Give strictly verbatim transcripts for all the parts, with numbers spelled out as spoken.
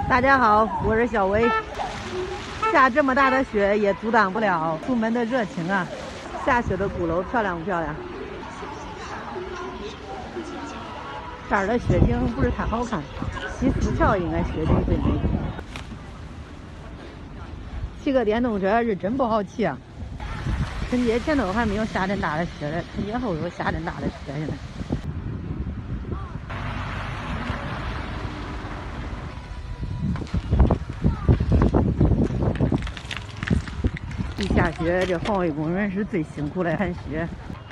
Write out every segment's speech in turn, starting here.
大家好，我是小薇。下这么大的雪也阻挡不了出门的热情啊！下雪的鼓楼漂亮不漂亮？这儿的雪景不是太好看，西四桥应该雪景最美。骑个电动车是真不好骑啊！春节前头还没有下这大的雪嘞，春节后有下这大的雪现在。一下雪，这环卫工人是最辛苦的铲雪。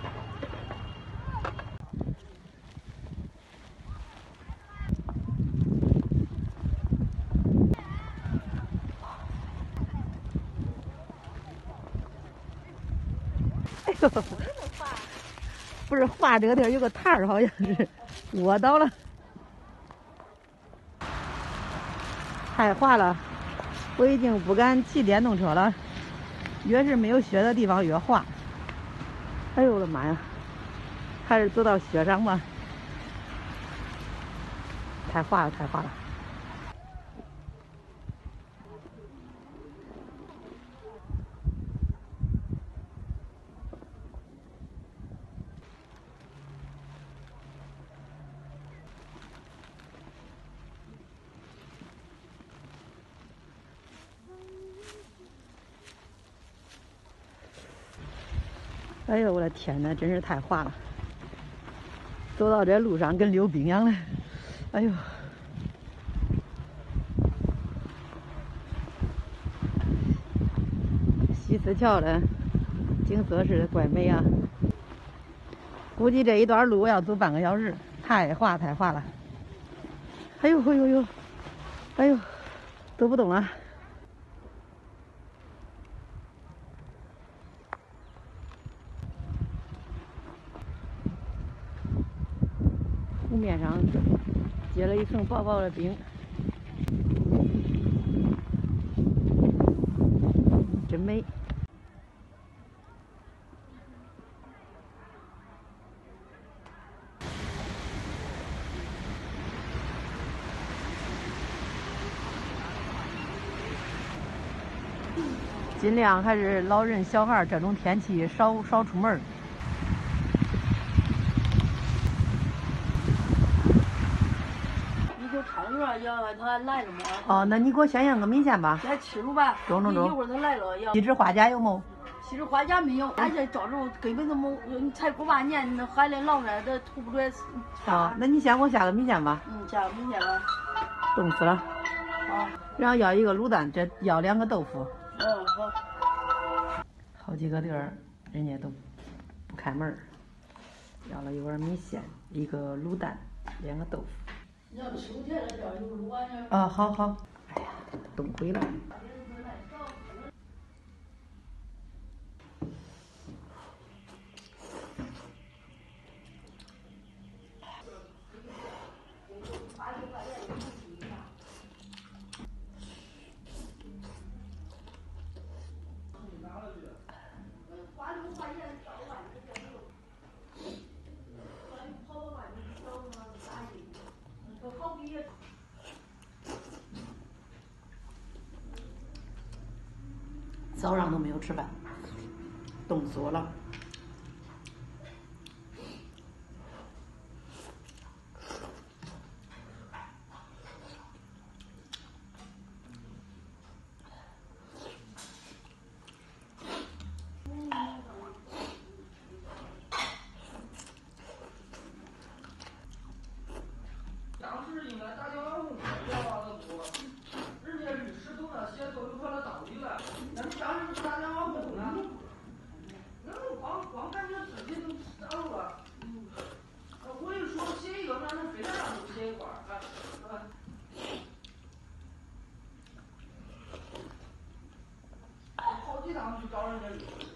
哎呦，不是滑这个地儿有个台儿，好像是窝倒了，太滑了，我已经不敢骑电动车了。越是没有雪的地方越滑。哎呦我的妈呀！还是走到雪上吧，太滑了，太滑了。哎呦我的天哪，真是太滑了！走到这路上跟溜冰一样的。哎呦！西四桥的景色是怪美啊！估计这一段路我要走半个小时，太滑太滑了。哎呦哎呦呦！哎呦，走不动了。湖面上结了一层薄薄的冰，真美。尽量还是老人小孩这种天气少少出门。 你就唱一段，要他还来了吗？ 哦，那你给我先验个米线吧。 先吃住吧。 中中中。 一会儿他来了要。 锡纸花甲有没？ 锡纸花甲没有，俺这照着根本都没，你才过完年，那孩子老人这吐不出来。 好，那你先给我下个米线吧。 嗯，下个米线吧。 冻死了。 好。 然后要一个卤蛋，这要两个豆腐。 嗯，好。 好几个地儿人家都不开门，要了一碗米线，一个卤蛋，两个豆腐。 你要吃不甜的，这儿有卤碗呢。 啊，好好。哎呀，冻毁了。早上都没有吃饭，冻死我了。 当时应该打电话问我要的多，人家律师都那写都有他的道理了，那你当时不打电话问呢？那光光感觉自己都傻了。嗯，我一说写一个，那能非得让你写一块儿啊啊！好几趟去找人家律师。